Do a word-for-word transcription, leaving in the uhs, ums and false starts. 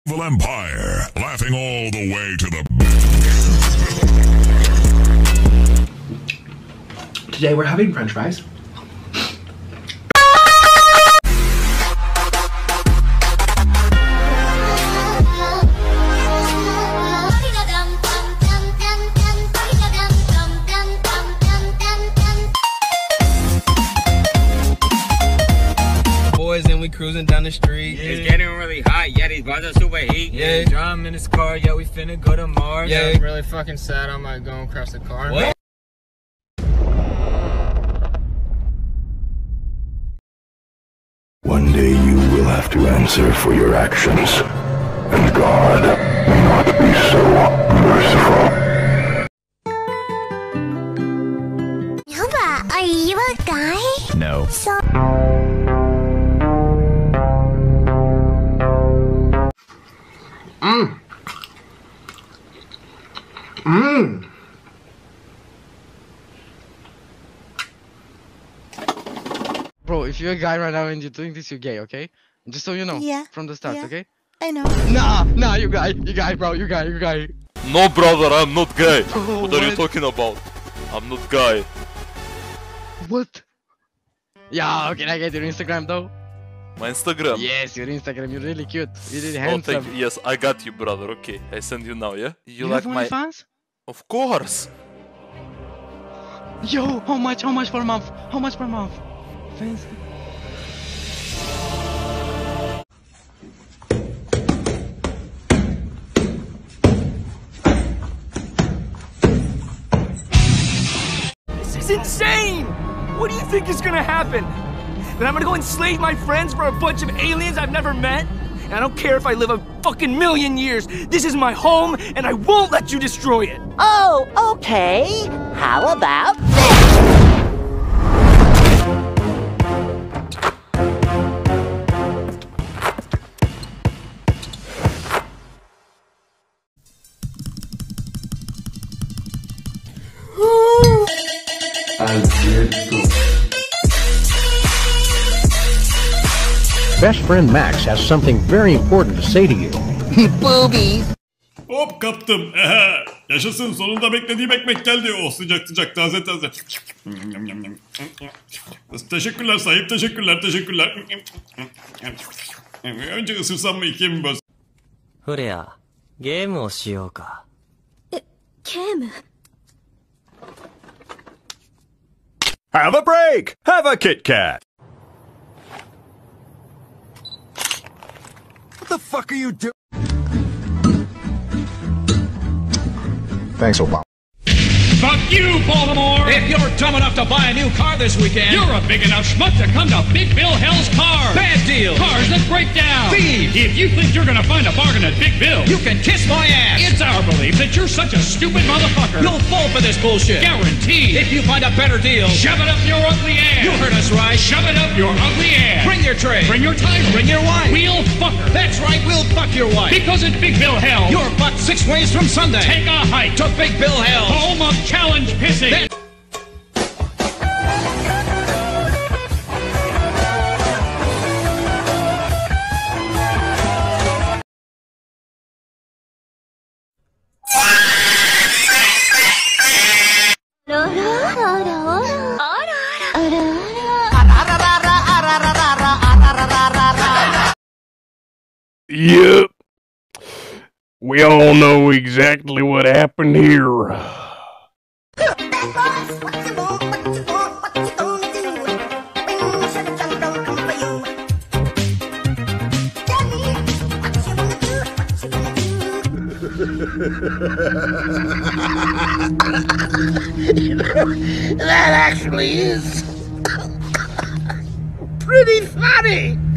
Evil Empire, laughing all the way to the bank. Today we're having French fries. And we cruising down the street. Yeah. It's getting really hot. Yeah, these bars are super heat. Yeah, driving in this car. Yeah, we finna go to Mars. Yeah, I'm really fucking sad. I might go and crash the car. What? One day you will have to answer for your actions, and God may not be so merciful. Yoba, are you a guy? No. So Mmm. Mmm. Bro, if you're a guy right now and you're doing this, you're gay, okay? Just so you know. Yeah. From the start, Yeah. okay? I know. Nah, nah, you guy, you guy, bro, you guy, you guy. No, brother, I'm not gay. Oh, what are you what? talking about? I'm not gay. What? Yeah, can I get your Instagram though? My Instagram? Yes, your Instagram. You're really cute. You're really Oh, handsome. thank you. Yes, I got you, brother. Okay, I send you now, yeah? You, like have my... OnlyFans? Of course. Yo, how much? How much per month? How much per month? Fancy. This is insane! What do you think is gonna happen? That I'm gonna go enslave my friends for a bunch of aliens I've never met? And I don't care if I live a fucking million years. This is my home, and I won't let you destroy it. Oh, okay. How about this? Best friend Max has something very important to say to you. Boobies. Hop kaptım. Yaşasın, sonunda beklediğim ekmek geldi. Oh, sıcak sıcak, taze taze. Teşekkürler sahip, teşekkürler, teşekkürler. Önce ısırsam mı, ikiye mi böz? フレア、ゲームをしようか。 え、ゲーム Have a break! Have a Kit Kat! What the fuck are you doing? Thanks, Obama. Fuck you, Baltimore! If you're dumb enough to buy a new car this weekend, you're a big enough schmuck to come to Big Bill Hell's Cars. Bad deals. Cars that break down. Thieves. If you think you're gonna find a bargain at Big Bill, you can kiss my ass. It's our belief that you're such a stupid motherfucker. You'll fall for this bullshit. Guaranteed. If you find a better deal, shove it up your ugly ass. You heard us right. Shove it up your ugly ass. Bring your tray. Bring your title. Bring your wife. We'll fuck her. That's right, we'll fuck your wife. Because at Big Bill Hell, you're fucked six ways from Sunday. Take a hike to Big Bill Hell, home of challenge pissing. Then Yep. We all know exactly what happened here. That actually is pretty funny.